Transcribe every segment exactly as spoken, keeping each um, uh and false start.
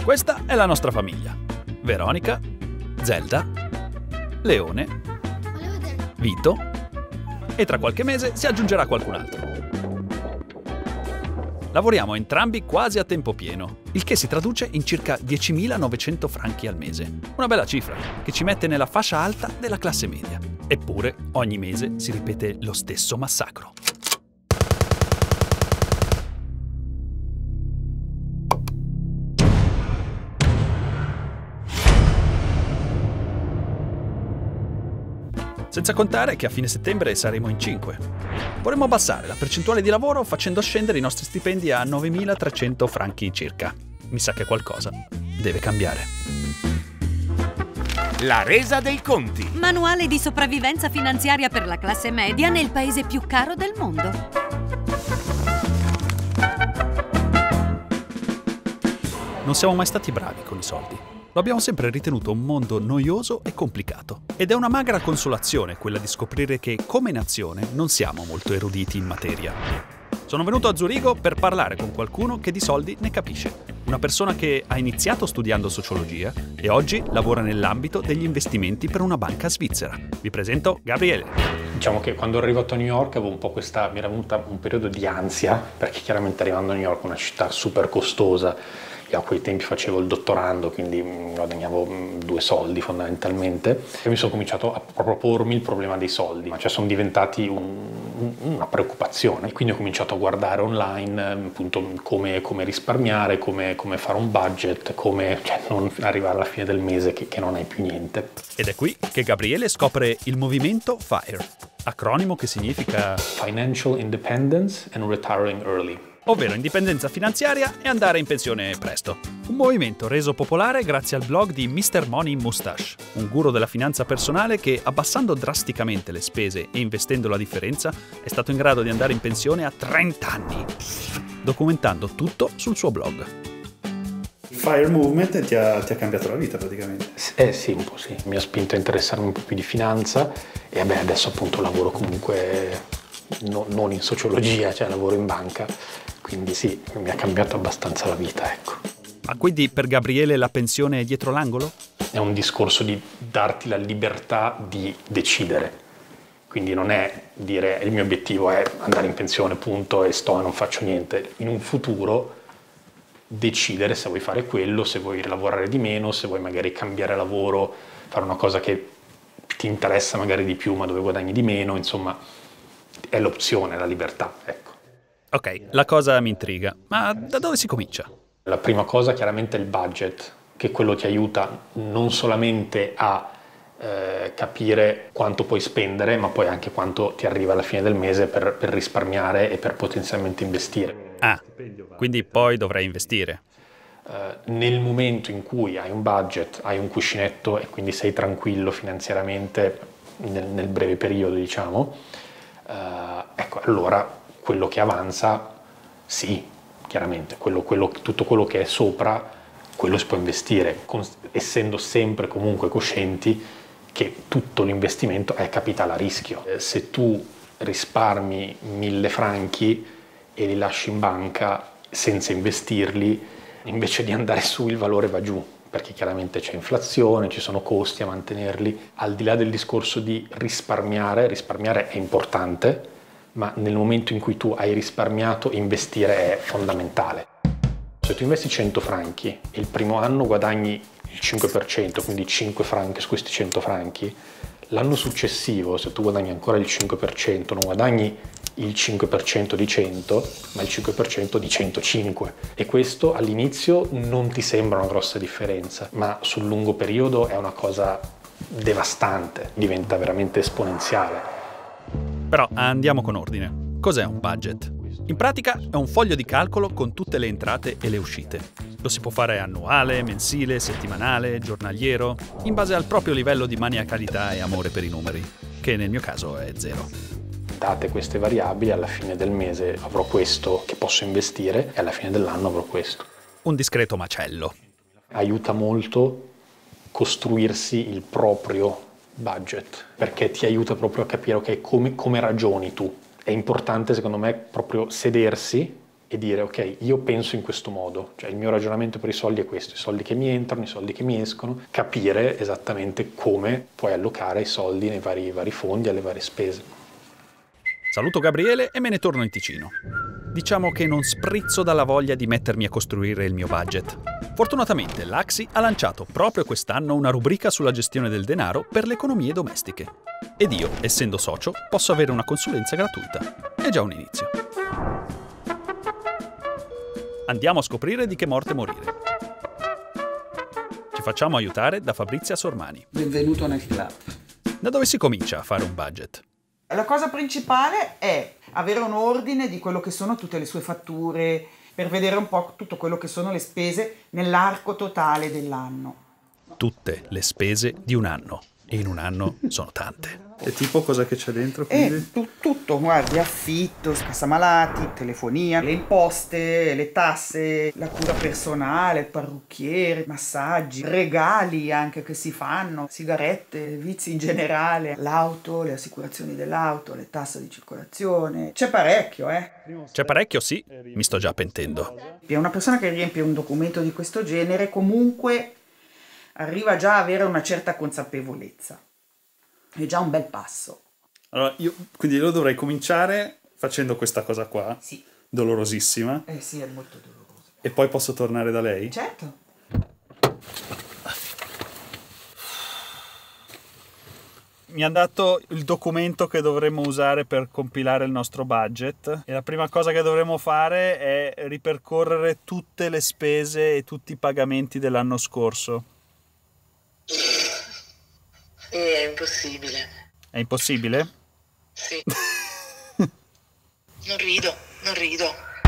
Questa è la nostra famiglia. Veronica, Zelda, Leone, Vito e tra qualche mese si aggiungerà qualcun altro. Lavoriamo entrambi quasi a tempo pieno, il che si traduce in circa diecimilanovecento franchi al mese. Una bella cifra, che ci mette nella fascia alta della classe media. Eppure, ogni mese si ripete lo stesso massacro. Senza contare che a fine settembre saremo in cinque. Vorremmo abbassare la percentuale di lavoro facendo scendere i nostri stipendi a novemilatrecento franchi circa. Mi sa che qualcosa deve cambiare. La resa dei conti. Manuale di sopravvivenza finanziaria per la classe media nel paese più caro del mondo. Non siamo mai stati bravi con i soldi. Lo abbiamo sempre ritenuto un mondo noioso e complicato. Ed è una magra consolazione quella di scoprire che, come nazione, non siamo molto eruditi in materia. Sono venuto a Zurigo per parlare con qualcuno che di soldi ne capisce. Una persona che ha iniziato studiando sociologia e oggi lavora nell'ambito degli investimenti per una banca svizzera. Vi presento Gabriele. Diciamo che quando ero arrivato a New York avevo un po' questa, mi era venuta un periodo di ansia, perché chiaramente arrivando a New York, una città super costosa, a quei tempi facevo il dottorando, quindi guadagnavo due soldi fondamentalmente, e mi sono cominciato a proprio pormi il problema dei soldi, ma cioè sono diventati un, una preoccupazione, e quindi ho cominciato a guardare online appunto come, come risparmiare, come, come fare un budget, come cioè, non arrivare alla fine del mese che, che non hai più niente. Ed è qui che Gabriele scopre il movimento FIRE, acronimo che significa Financial Independence and Retiring Early, ovvero indipendenza finanziaria e andare in pensione presto. Un movimento reso popolare grazie al blog di mister Money Mustache, un guru della finanza personale che, abbassando drasticamente le spese e investendo la differenza, è stato in grado di andare in pensione a trenta anni, documentando tutto sul suo blog. Il FIRE Movement ti ha, ti ha cambiato la vita praticamente. Eh sì, un po' sì. Mi ha spinto a interessarmi un po' più di finanza e vabbè, adesso appunto lavoro comunque no, non in sociologia, cioè lavoro in banca. Quindi sì, mi ha cambiato abbastanza la vita, ecco. Ma quindi per Gabriele la pensione è dietro l'angolo? È un discorso di darti la libertà di decidere. Quindi non è dire il mio obiettivo è andare in pensione, punto, e sto e non faccio niente. In un futuro decidere se vuoi fare quello, se vuoi lavorare di meno, se vuoi magari cambiare lavoro, fare una cosa che ti interessa magari di più ma dove guadagni di meno, insomma è l'opzione, la libertà, ecco. Ok, la cosa mi intriga, ma da dove si comincia? La prima cosa chiaramente è il budget, che quello ti aiuta non solamente a eh, capire quanto puoi spendere, ma poi anche quanto ti arriva alla fine del mese per, per risparmiare e per potenzialmente investire. Ah, quindi poi dovrai investire. Uh, nel momento in cui hai un budget, hai un cuscinetto e quindi sei tranquillo finanziariamente nel, nel breve periodo, diciamo, uh, ecco, allora quello che avanza, sì, chiaramente, quello, quello, tutto quello che è sopra, quello si può investire, con, essendo sempre comunque coscienti che tutto l'investimento è capitale a rischio. Eh, se tu risparmi mille franchi e li lasci in banca senza investirli, invece di andare su il valore va giù, perché chiaramente c'è inflazione, ci sono costi a mantenerli. Al di là del discorso di risparmiare, risparmiare è importante, ma nel momento in cui tu hai risparmiato, investire è fondamentale. Se tu investi cento franchi e il primo anno guadagni il cinque per cento, quindi cinque franchi su questi cento franchi, l'anno successivo, se tu guadagni ancora il cinque per cento, non guadagni il cinque per cento di cento, ma il cinque per cento di centocinque. E questo all'inizio non ti sembra una grossa differenza, ma sul lungo periodo è una cosa devastante, diventa veramente esponenziale. Però andiamo con ordine. Cos'è un budget? In pratica è un foglio di calcolo con tutte le entrate e le uscite. Lo si può fare annuale, mensile, settimanale, giornaliero, in base al proprio livello di maniacalità e amore per i numeri, che nel mio caso è zero. Date queste variabili, alla fine del mese avrò questo che posso investire e alla fine dell'anno avrò questo. Un discreto macello. Aiuta molto costruirsi il proprio budget, perché ti aiuta proprio a capire okay, come, come ragioni tu. È importante secondo me proprio sedersi e dire ok, io penso in questo modo, cioè il mio ragionamento per i soldi è questo, i soldi che mi entrano, i soldi che mi escono, capire esattamente come puoi allocare i soldi nei vari, vari fondi, alle varie spese. Saluto Gabriele e me ne torno in Ticino. Diciamo che non sprizzo dalla voglia di mettermi a costruire il mio budget. Fortunatamente l'Axi ha lanciato proprio quest'anno una rubrica sulla gestione del denaro per le economie domestiche. Ed io, essendo socio, posso avere una consulenza gratuita. È già un inizio. Andiamo a scoprire di che morte morire. Ci facciamo aiutare da Fabrizia Sormani. Benvenuto nel club. Da dove si comincia a fare un budget? La cosa principale è avere un ordine di quello che sono tutte le sue fatture, per vedere un po' tutto quello che sono le spese nell'arco totale dell'anno. Tutte le spese di un anno. E in un anno sono tante. E tipo cosa che c'è dentro? E Quindi? tu, tutto, guardi, affitto, cassamalati, telefonia, le imposte, le tasse, la cura personale, il parrucchiere, massaggi, regali anche che si fanno, sigarette, vizi in generale, l'auto, le assicurazioni dell'auto, le tasse di circolazione. C'è parecchio, eh? C'è parecchio, sì, mi sto già pentendo. E una persona che riempie un documento di questo genere comunque arriva già a avere una certa consapevolezza. È già un bel passo. Allora, io quindi io dovrei cominciare facendo questa cosa qua, Sì. dolorosissima, Eh sì, è molto doloroso. e poi posso tornare da lei? Certo. Mi ha dato il documento che dovremmo usare per compilare il nostro budget e la prima cosa che dovremmo fare è ripercorrere tutte le spese e tutti i pagamenti dell'anno scorso. È impossibile. È impossibile? Sì. Non rido, non rido.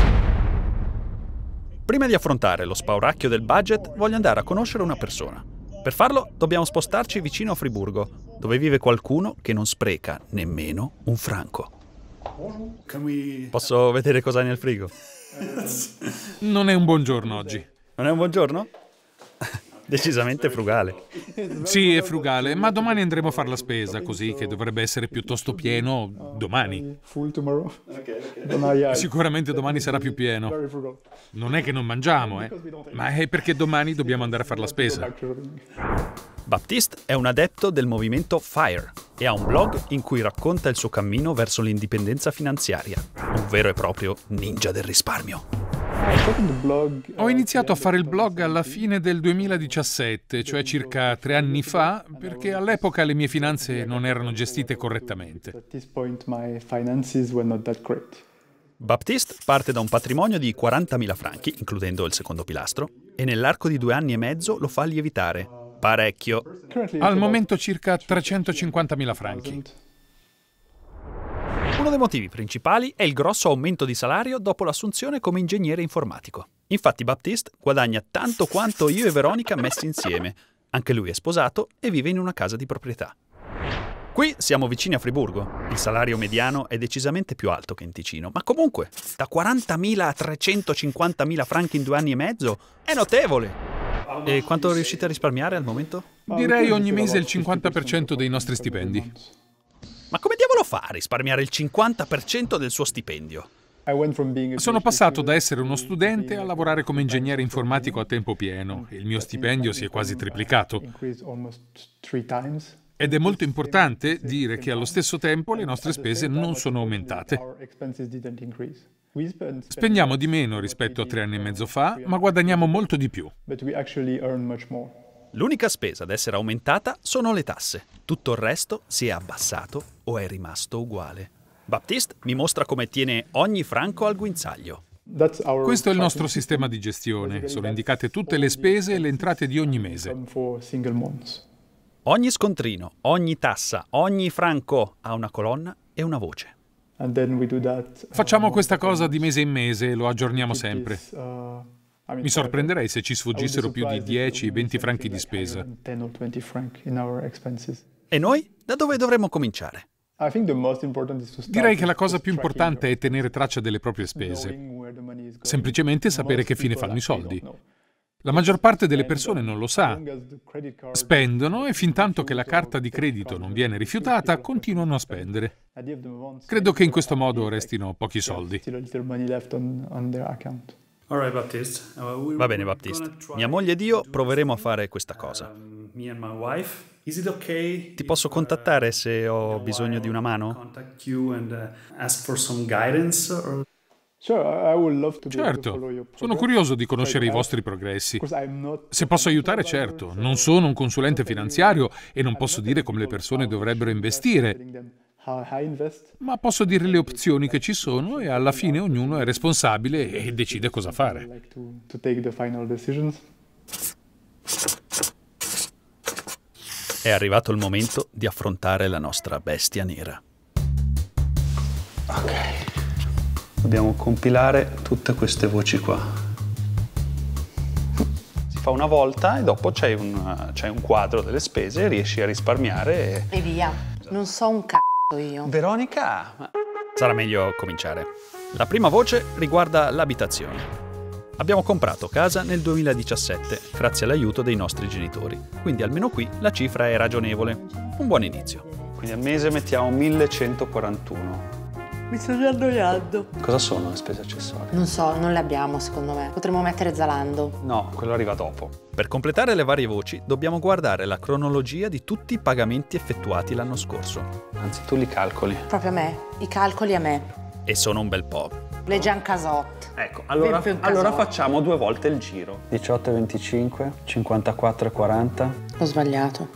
Prima di affrontare lo spauracchio del budget, voglio andare a conoscere una persona. Per farlo dobbiamo spostarci vicino a Friburgo, dove vive qualcuno che non spreca nemmeno un franco. Posso vedere cosa hai nel frigo? Non è un buon giorno oggi. Non è un buon giorno? Decisamente frugale. Sì, è frugale, ma domani andremo a fare la spesa, così che dovrebbe essere piuttosto pieno domani. Sicuramente domani sarà più pieno. Non è che non mangiamo, eh, ma è perché domani dobbiamo andare a fare la spesa. Baptiste è un adepto del movimento FIRE e ha un blog in cui racconta il suo cammino verso l'indipendenza finanziaria. Un vero e proprio ninja del risparmio. Ho iniziato a fare il blog alla fine del duemiladiciassette, cioè circa tre anni fa, perché all'epoca le mie finanze non erano gestite correttamente. Baptiste parte da un patrimonio di quarantamila franchi, includendo il secondo pilastro, e nell'arco di due anni e mezzo lo fa lievitare. Parecchio. Al momento circa trecentocinquantamila franchi. Uno dei motivi principali è il grosso aumento di salario dopo l'assunzione come ingegnere informatico. Infatti Baptiste guadagna tanto quanto io e Veronica messi insieme. Anche lui è sposato e vive in una casa di proprietà. Qui siamo vicini a Friburgo. Il salario mediano è decisamente più alto che in Ticino, ma comunque, da quarantamila a trecentocinquantamila franchi in due anni e mezzo è notevole. E quanto riuscite a risparmiare al momento? Direi ogni mese il cinquanta per cento dei nostri stipendi. Ma come diavolo fa a risparmiare il cinquanta per cento del suo stipendio? Sono passato da essere uno studente a lavorare come ingegnere informatico a tempo pieno e il mio stipendio si è quasi triplicato. Ed è molto importante dire che allo stesso tempo le nostre spese non sono aumentate. Spendiamo di meno rispetto a tre anni e mezzo fa, ma guadagniamo molto di più. L'unica spesa ad essere aumentata sono le tasse. Tutto il resto si è abbassato o è rimasto uguale. Baptiste mi mostra come tiene ogni franco al guinzaglio. Questo è il nostro sistema di gestione. Sono indicate tutte le spese e le entrate di ogni mese. Ogni scontrino, ogni tassa, ogni franco ha una colonna e una voce. Facciamo questa cosa di mese in mese e lo aggiorniamo sempre. Mi sorprenderei se ci sfuggissero più di dieci venti franchi di spesa. E noi? Da dove dovremmo cominciare? Direi che la cosa più importante è tenere traccia delle proprie spese. Semplicemente sapere che fine fanno i soldi. La maggior parte delle persone non lo sa. Spendono e fintanto che la carta di credito non viene rifiutata, continuano a spendere. Credo che in questo modo restino pochi soldi. Va bene, Baptiste. Mia moglie ed io proveremo a fare questa cosa. Ti posso contattare se ho bisogno di una mano? Certo, sono curioso di conoscere i vostri progressi. Se posso aiutare, certo. Non sono un consulente finanziario e non posso dire come le persone dovrebbero investire, ma posso dire le opzioni che ci sono e alla fine ognuno è responsabile e decide cosa fare. È arrivato il momento di affrontare la nostra bestia nera. Ok. Dobbiamo compilare tutte queste voci qua. Si fa una volta e dopo c'hai un, c'hai un quadro delle spese e riesci a risparmiare. E, e via. Non so un c***o io. Veronica, sarà meglio cominciare. La prima voce riguarda l'abitazione. Abbiamo comprato casa nel duemiladiciassette grazie all'aiuto dei nostri genitori, quindi almeno qui la cifra è ragionevole. Un buon inizio. Quindi al mese mettiamo millecentoquarantuno. Mi sto già annoiando. Cosa sono le spese accessorie? Non so, non le abbiamo secondo me. Potremmo mettere Zalando. No, quello arriva dopo. Per completare le varie voci dobbiamo guardare la cronologia di tutti i pagamenti effettuati l'anno scorso. Anzi, tu li calcoli. Proprio a me. I calcoli a me. E sono un bel po'. Le Gian Casot. Ecco, allora, allora facciamo due volte il giro. diciotto e venticinque, cinquantaquattro e quaranta. Ho sbagliato.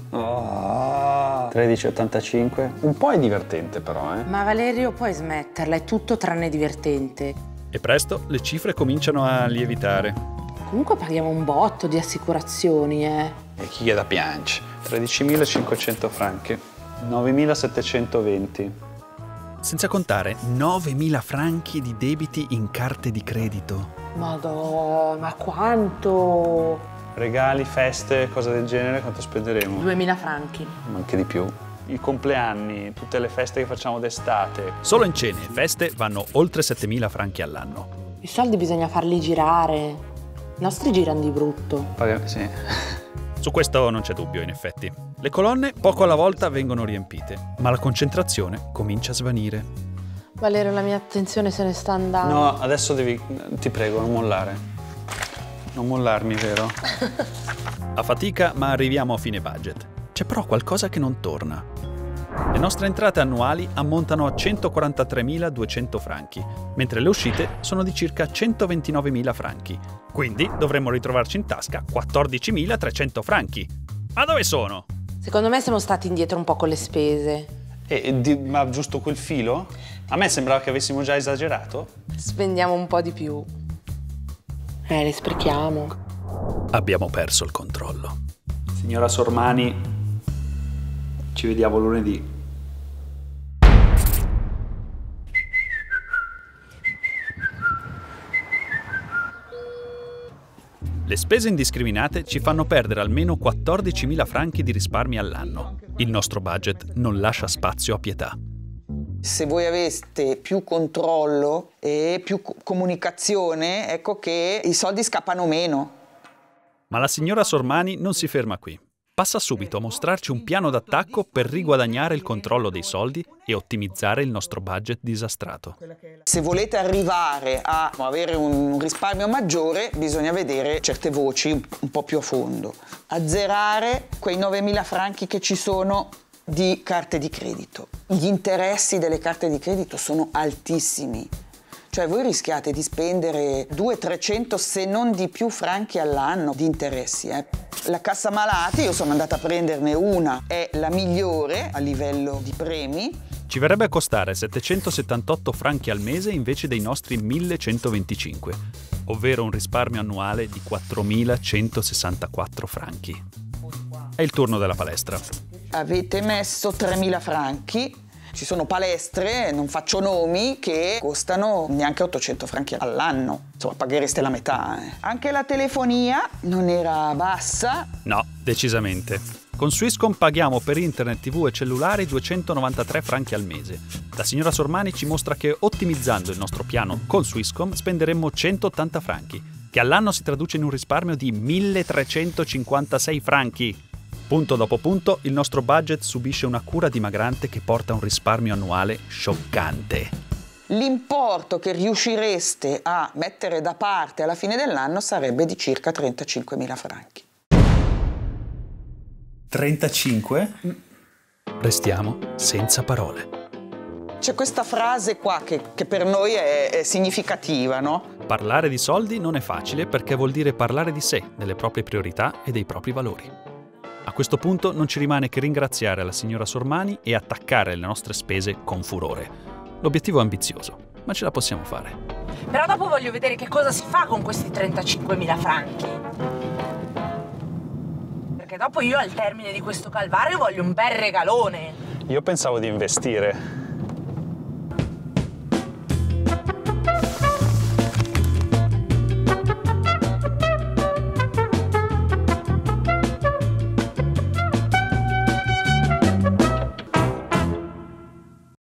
Oh, tredici e ottantacinque. Un po' è divertente però, eh. Ma Valerio, puoi smetterla, è tutto tranne divertente. E presto le cifre cominciano a lievitare. Comunque paghiamo un botto di assicurazioni, eh. E chi è da piange? tredicimilacinquecento franchi, novemilasettecentoventi. Senza contare novemila franchi di debiti in carte di credito. Madonna, ma quanto? Regali, feste, cose del genere, quanto spenderemo? duemila franchi. Ma anche di più. I compleanni, tutte le feste che facciamo d'estate. Solo in cene e feste vanno oltre settemila franchi all'anno. I soldi bisogna farli girare. I nostri girano di brutto. Pag- sì. Su questo non c'è dubbio, in effetti. Le colonne poco alla volta vengono riempite, ma la concentrazione comincia a svanire. Valerio, la mia attenzione se ne sta andando. No, adesso devi... ti prego, non mollare. Non mollarmi, vero? A fatica, ma arriviamo a fine budget. C'è però qualcosa che non torna. Le nostre entrate annuali ammontano a centoquarantatremiladuecento franchi, mentre le uscite sono di circa centoventinovemila franchi. Quindi dovremmo ritrovarci in tasca quattordicimilatrecento franchi. Ma dove sono? Secondo me siamo stati indietro un po' con le spese. E, di, ma giusto quel filo? A me sembrava che avessimo già esagerato. Spendiamo un po' di più. Eh, le sprechiamo. Abbiamo perso il controllo. Signora Sormani, ci vediamo lunedì. Le spese indiscriminate ci fanno perdere almeno quattordicimila franchi di risparmi all'anno. Il nostro budget non lascia spazio a pietà. Se voi aveste più controllo e più comunicazione, ecco che i soldi scappano meno. Ma la signora Sormani non si ferma qui. Passa subito a mostrarci un piano d'attacco per riguadagnare il controllo dei soldi e ottimizzare il nostro budget disastrato. Se volete arrivare a avere un risparmio maggiore, bisogna vedere certe voci un po' più a fondo. Azzerare quei novemila franchi che ci sono di carte di credito. Gli interessi delle carte di credito sono altissimi. Cioè voi rischiate di spendere duecento trecento se non di più franchi all'anno di interessi. Eh. La cassa malati, io sono andata a prenderne una, è la migliore a livello di premi. Ci verrebbe a costare settecentosettantotto franchi al mese invece dei nostri millecentoventicinque, ovvero un risparmio annuale di quattromilacentosessantaquattro franchi. È il turno della palestra. Avete messo tremila franchi. Ci sono palestre, non faccio nomi, che costano neanche ottocento franchi all'anno. Insomma, paghereste la metà. Eh. Anche la telefonia non era bassa. No, decisamente. Con Swisscom paghiamo per internet, tv e cellulari duecentonovantatré franchi al mese. La signora Sormani ci mostra che ottimizzando il nostro piano con Swisscom spenderemmo centottanta franchi. che all'anno si traduce in un risparmio di milletrecentocinquantasei franchi. Punto dopo punto, il nostro budget subisce una cura dimagrante che porta a un risparmio annuale scioccante. L'importo che riuscireste a mettere da parte alla fine dell'anno sarebbe di circa trentacinquemila franchi. trentacinque? Restiamo senza parole. C'è questa frase qua che, che per noi è, è significativa, no? Parlare di soldi non è facile perché vuol dire parlare di sé, delle proprie priorità e dei propri valori. A questo punto non ci rimane che ringraziare la signora Sormani e attaccare le nostre spese con furore. L'obiettivo è ambizioso, ma ce la possiamo fare. Però dopo voglio vedere che cosa si fa con questi trentacinquemila franchi. Perché dopo io al termine di questo calvario voglio un bel regalone. Io pensavo di investire.